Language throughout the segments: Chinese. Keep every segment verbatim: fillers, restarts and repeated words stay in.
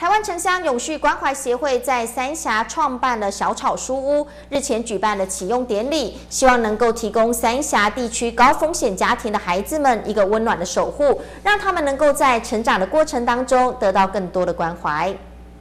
台湾城乡永续关怀协会在三峡创办了小草书屋，日前举办了启用典礼，希望能够提供三峡地区高风险家庭的孩子们一个温暖的守护，让他们能够在成长的过程当中得到更多的关怀。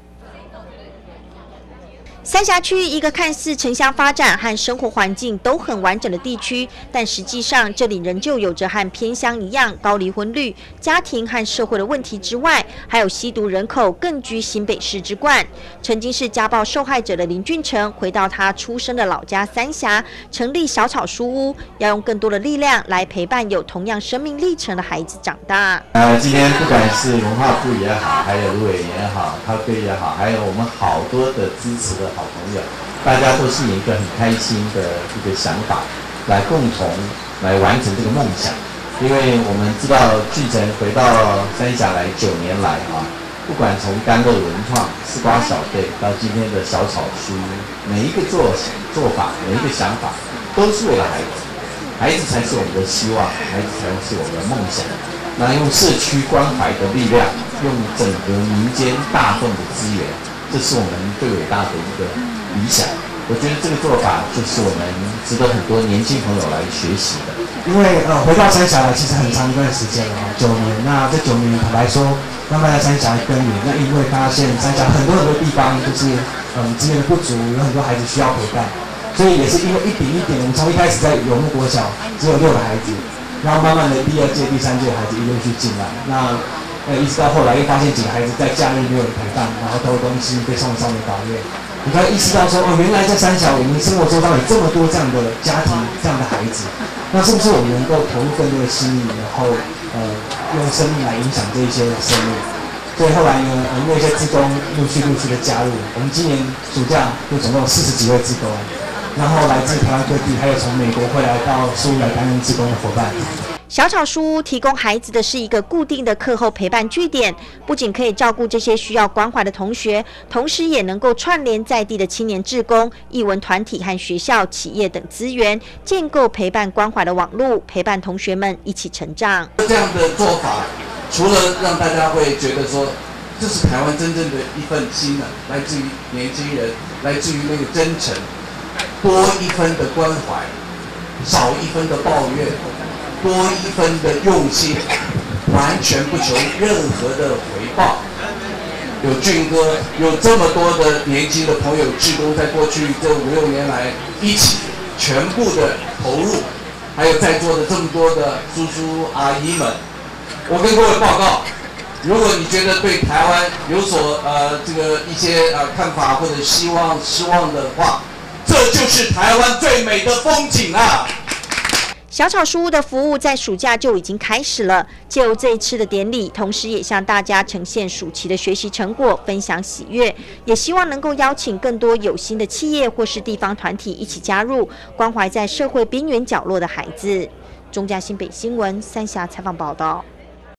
三峡区一个看似城乡发展和生活环境都很完整的地区，但实际上这里仍旧有着和偏乡一样高离婚率、家庭和社会的问题之外，还有吸毒人口更居新北市之冠。曾经是家暴受害者的林俊成，回到他出生的老家三峡，成立小草书屋，要用更多的力量来陪伴有同样生命历程的孩子长大。呃， 今天不管是文化部也好，还有卢委也好，涛哥也好，还有我们好多的支持的。 好朋友，大家都是有一个很开心的一个想法，来共同来完成这个梦想。因为我们知道俊成回到三峡来九年来啊，不管从甘露文创、丝瓜小队到今天的小草书，每一个做做法，每一个想法，都是为了孩子，孩子才是我们的希望，孩子才是我们的梦想。那用社区关怀的力量，用整个民间大众的资源。 这是我们最伟大的一个理想，我觉得这个做法就是我们值得很多年轻朋友来学习的。 因为呃，回到三峡来其实很长一段时间了哈，九年。那这九年坦白说，慢慢在三峡耕耘。那因为发现三峡很多很多地方就是嗯资源的不足，有很多孩子需要陪伴，所以也是因为一点一点，我们从一开始在永木国小只有六个孩子，然后慢慢的第二届、第三届的孩子一陆续进来，那。 呃，一直到后来又发现几个孩子在假日没有人陪伴，然后偷东西被送上了法院。你才意识到说，哦，原来在三峡我们生活周遭有这么多这样的家庭、这样的孩子，那是不是我们能够投入更多的心力，然后呃用生命来影响这一些生命？所以后来呢，呃，因为一些志工陆续陆续的加入，我们今年暑假就总共有四十几位志工，然后来自台湾各地，还有从美国回来到苏来担任志工的伙伴。 小草书屋提供孩子的是一个固定的课后陪伴据点，不仅可以照顾这些需要关怀的同学，同时也能够串联在地的青年志工、艺文团体和学校、企业等资源，建构陪伴关怀的网络，陪伴同学们一起成长。 这样的做法，除了让大家会觉得说，这是台湾真正的一份心呢，来自于年轻人，来自于那个真诚，多一分的关怀，少一分的抱怨。 多一分的用心，完全不求任何的回报。有俊哥，有这么多的年轻的朋友，志工在过去这五六年来一起全部的投入，还有在座的这么多的叔叔阿姨们，我跟各位报告，如果你觉得对台湾有所呃这个一些呃看法或者希望失望的话，这就是台湾最美的风景啊！ 小草书屋的服务在暑假就已经开始了。借由这一次的典礼，同时也向大家呈现暑期的学习成果，分享喜悦，也希望能够邀请更多有心的企业或是地方团体一起加入，关怀在社会边缘角落的孩子。中嘉新北新闻三峡采访报道。